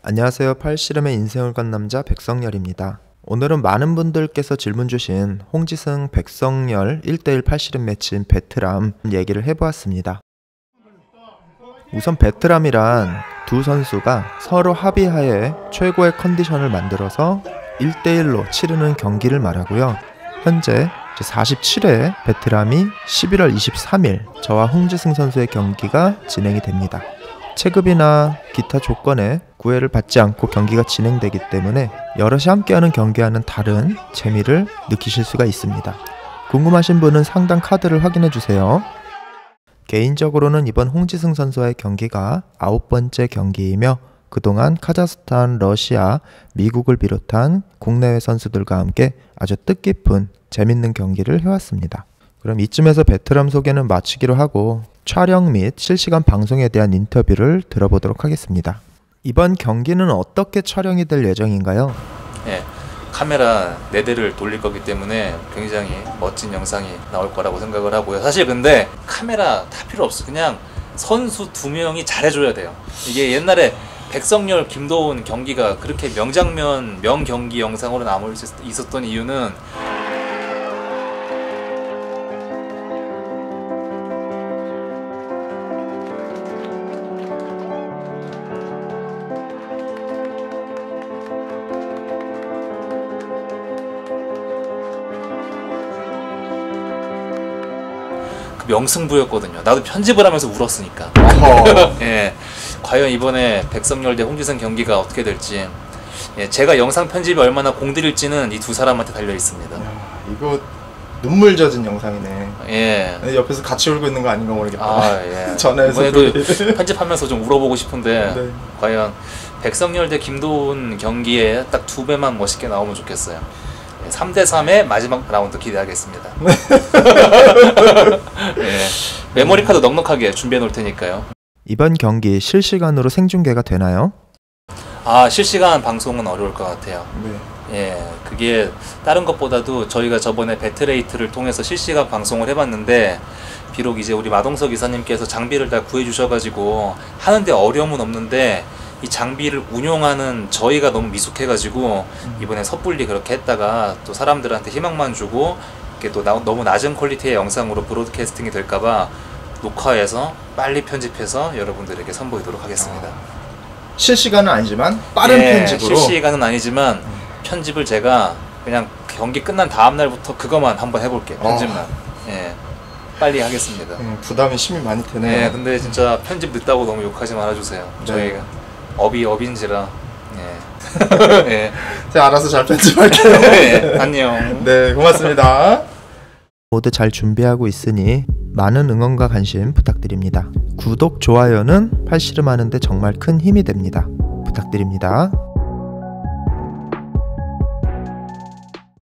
안녕하세요. 팔씨름의 인생을 건 남자 백성열입니다. 오늘은 많은 분들께서 질문 주신 홍지승 백성열 1대1 팔씨름 매치인 베트람 얘기를 해보았습니다. 우선 베트람이란 두 선수가 서로 합의하에 최고의 컨디션을 만들어서 1대1로 치르는 경기를 말하고요. 현재 47회 베트람이 11월 23일 저와 홍지승 선수의 경기가 진행이 됩니다. 체급이나 기타 조건에 구애를 받지 않고 경기가 진행되기 때문에 여럿이 함께하는 경기와는 다른 재미를 느끼실 수가 있습니다. 궁금하신 분은 상단 카드를 확인해주세요. 개인적으로는 이번 홍지승 선수와의 경기가 9번째 경기이며 그동안 카자흐스탄, 러시아, 미국을 비롯한 국내외 선수들과 함께 아주 뜻깊은 재밌는 경기를 해왔습니다. 그럼 이쯤에서 베트람 소개는 마치기로 하고 촬영 및 실시간 방송에 대한 인터뷰를 들어보도록 하겠습니다. 이번 경기는 어떻게 촬영이 될 예정인가요? 네, 카메라 4대를 돌릴 거기 때문에 굉장히 멋진 영상이 나올 거라고 생각을 하고요. 사실 근데 카메라 다 필요 없어. 그냥 선수 2명이 잘해줘야 돼요. 이게 옛날에 백성열, 김도훈 경기가 그렇게 명장면, 명경기 영상으로 남을 수 있었던 이유는 명승부였거든요. 나도 편집을 하면서 울었으니까. 예, 과연 이번에 백성열 대 홍지승 경기가 어떻게 될지, 예, 제가 영상 편집이 얼마나 공들일지는 이 두 사람한테 달려 있습니다. 이거 눈물 젖은 영상이네. 예. 옆에서 같이 울고 있는 거 아닌가 모르겠다. 아, 예. 전화해서 이번에도 편집하면서 좀 울어보고 싶은데 네. 과연 백성열 대 김도훈 경기에 딱 2배만 멋있게 나오면 좋겠어요. 3대3의 마지막 라운드 기대하겠습니다. 예, 메모리 카드 넉넉하게 준비해 놓을 테니까요. 이번 경기 실시간으로 생중계가 되나요? 아, 실시간 방송은 어려울 것 같아요. 네. 예, 그게 다른 것보다도 저희가 저번에 배틀에이트를 통해서 실시간 방송을 해봤는데 비록 이제 우리 마동석 이사님께서 장비를 다 구해주셔가지고 하는데 어려움은 없는데 이 장비를 운용하는 저희가 너무 미숙해가지고 이번에 섣불리 그렇게 했다가 또 사람들한테 희망만 주고 이렇게 또 너무 낮은 퀄리티의 영상으로 브로드캐스팅이 될까봐 녹화해서 빨리 편집해서 여러분들에게 선보이도록 하겠습니다. 실시간은 아니지만 빠른 편집으로? 실시간은 아니지만 편집을 제가 그냥 경기 끝난 다음 날부터 그것만 한번 해볼게요. 편집만. 예, 빨리 하겠습니다. 부담이 심히 많이 되네요. 네, 근데 진짜 편집 늦다고 너무 욕하지 말아주세요. 네. 저희가 업인지라. 예. 예. 제가 알아서 잘 편집할게요. 네, 안녕. 네, 고맙습니다. 모두 잘 준비하고 있으니 많은 응원과 관심 부탁드립니다. 구독, 좋아요는 팔씨름 하는데 정말 큰 힘이 됩니다. 부탁드립니다.